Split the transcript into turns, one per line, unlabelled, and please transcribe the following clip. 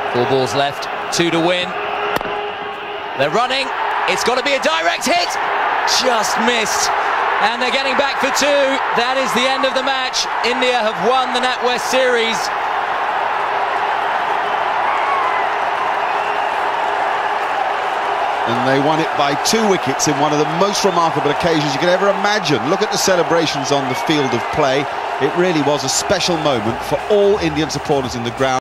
4 balls left, 2 to win. They're running, it's got to be a direct hit, just missed. And they're getting back for 2. That is the end of the match. India have won the NatWest series.
And they won it by 2 wickets in one of the most remarkable occasions you could ever imagine. Look at the celebrations on the field of play. It really was a special moment for all Indian supporters in the ground.